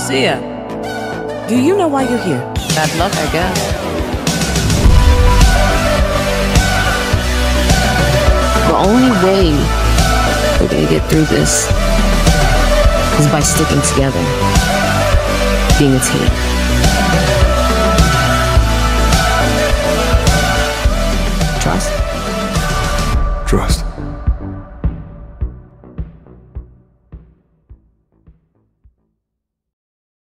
Sia, do you know why you're here? Bad luck, I guess. The only way we're gonna get through this is by sticking together, being a team. Trust? Trust.